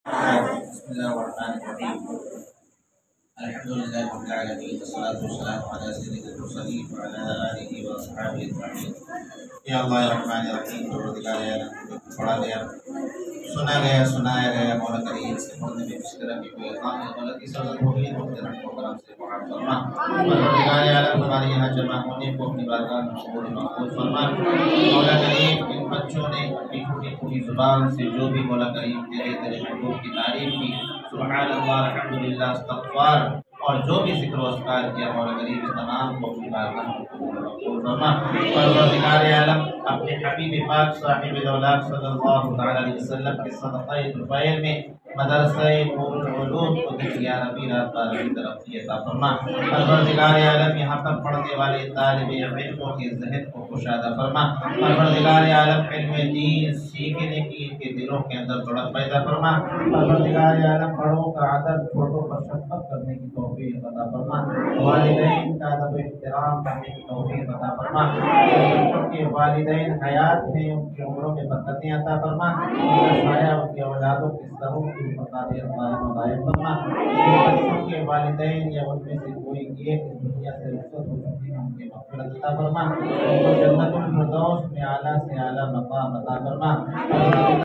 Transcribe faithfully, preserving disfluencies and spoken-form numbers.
بسم الله الرحمن الرحيم. الحمد لله رب العالمين والصلاة والسلام على سيد المرسلين وعلى آله وأصحابه أجمعين. یا اللہ الرحمن الرحیم، پروردگار عالم کو پڑھا گیا، سنا گیا، سنایا گیا، مولا کریم سے پڑھنے میں کسی طرح کی کوئی خام یا غلطی سرزد ہو گئی تو تیرا کرم سے معاف فرما۔ پروردگار عالم ہمارے یہاں جمع ہونے کو اپنی بارگاہ میں قبول مقبول فرما۔ مولا کریم ان بچوں نے اپنی ٹوٹی پھوٹی زبان سے جو بھی مولا کریم تیرے تیرے محبوب کی تعریف کی، سبحان اللہ، الحمدللہ، استغفار اور جو بھی ذکر و اذکار کیا، مولا کریم اس تمام کو اپنی بارگاہ میں قبول مقبول فرما۔ پروردگار عالم اپنے حبیب پاک صاحب دولت صلی اللہ تعالی علیہ وسلم کے صدقہ طفیل میں مدرسہ نور العلوم کو دنیا نبی رات بار کی طرف عطا فرما۔ پروردگار عالم یہاں پر پڑھنے والے طالب علموں کے ذہن کو کشادہ فرما۔ پروردگار عالم علم دین سیکھنے کی ان کے دلوں کے اندر تڑپ پیدا فرما۔ پروردگار عالم بڑوں کا ادب، چھوٹوں پر شفقت کرنے کی توفیق عطا فرما۔ والدین کا ادب و احترام کرنے کی توفیق عطا فرما۔ بچوں کے والدین حیات میں ان کی عمروں میں برکتیں عطا فرما۔ ان کا سایہ ان کی اولادوں کے سروں کی مقادیر قائم و دائم فرما۔ بچوں کے والدین یا ان میں سے کوئی ایک اس دنیا سے رخصت ہو چکے ہیں، ان کی مغفرت عطا فرما۔ ان کو جنت الفردوس میں اعلیٰ سے اعلیٰ مقام عطا فرما۔